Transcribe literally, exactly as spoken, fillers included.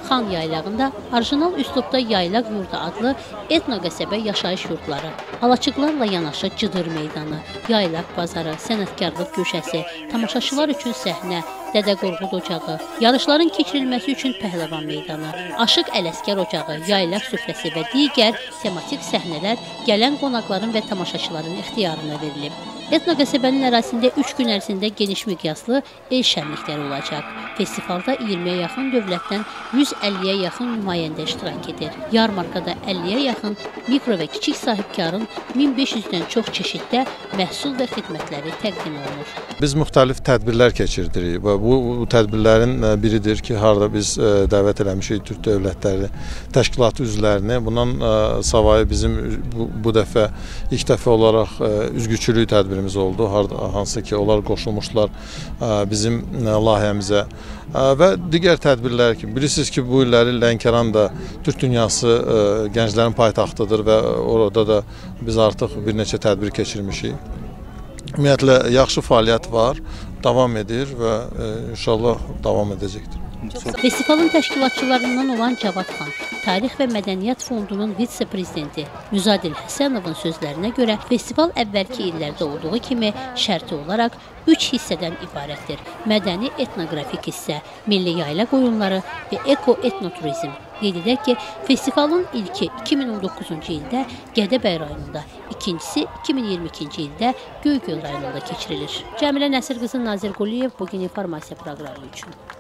Xan yaylağında orijinal üslubda Yaylaq Yurdu adlı etno qəsəbə yaşayış yurdları, alaçıqlarla yanaşı Cıdır meydanı, Yaylaq bazarı, sənətkarlıq köşəsi, tamaşaçılar üçün səhnə, Dədə Qorqud ocağı, yarışların keçirilməsi üçün Pəhləvan meydanı, Aşıq Ələsgər ocağı, Yaylaq süfrəsi və digər tematik səhnələr gələn qonaqların və tamaşaçıların ixtiyarına verilib. Etno qəsəbənin ərazisində üç gün ərzində geniş miqyaslı el şənlikləri olacaq. Festivalda iyirmiyə yaxın dövlətdən yüz əlliyə yaxın nümayəndə iştirak edir. Yarmarkada əlliyə yaxın mikro və kiçik sahibkarın min beş yüzdən çox çeşiddə məhsul və xidmətləri təqdim olunur. Biz müxtəlif tədbirlər keçirdirik və bu, bu tədbirlərin biridir ki, harada biz dəvət eləmişik Türk dövlətləri təşkilatı üzvlərini. Bundan savayı bizim bu, bu dəfə ilk dəfə olaraq üzgüçülük tədbirimiz oldu. Hansı ki, onlar qoşulmuşlar bizim layihəmizə və digər tədbirlər ki, bilirsiniz ki, bu illəri Lənkəran da Türk dünyası gənclərin paytaxtıdır və orada da biz artıq bir neçə tədbir keçirmişik. Ümumiyyətlə, yaxşı fəaliyyət var, davam edir və inşallah davam edəcəkdir. Festivalın təşkilatçılarından olan Cavad xan, Tarix və Mədəniyyət Fondunun vitse-prezidenti Müzadil Həsənovun sözlərinə görə festival əvvəlki illərdə olduğu kimi şərti olaraq üç hissədən ibarətdir. Mədəni etnoqrafik hissə, milli yaylaq oyunları və eko-etnoturizm. Qeyd edək ki, festivalın ilki iki min on doqquzuncu ildə Gədəbəy rayonunda, ikincisi iki min iyirmi ikinci ildə Göygöl rayonunda keçirilir. Cəmilə Nəsir qızı, Nazir Quliyev, bugün informasiya proqramı üçün.